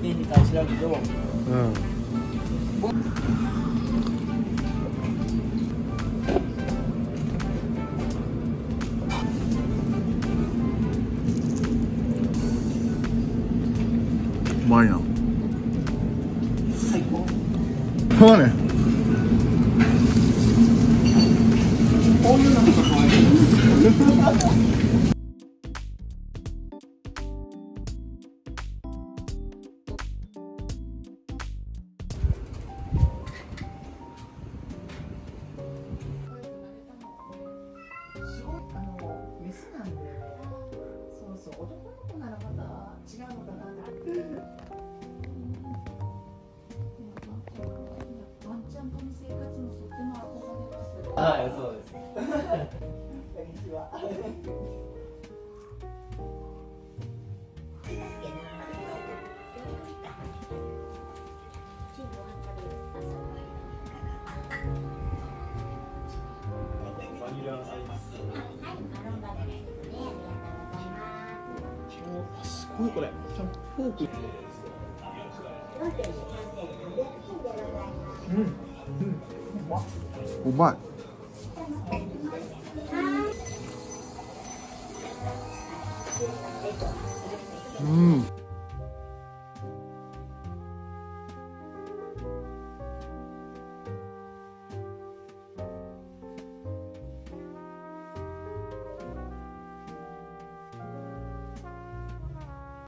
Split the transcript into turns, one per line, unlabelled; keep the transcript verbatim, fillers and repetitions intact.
てんにか知らんけど、うん、
うまいな。
最高。
そうね。
こういうのが可愛い。メスなんで、そうそう、男の子ならまた違うのかなって。ワンちゃんとの生活もとっても憧れます。はい、そうです。こんにちは。バニラアイス。すごいこれ。ちゃんとフォーク。うん。うん。うまっ。
うまい。うん。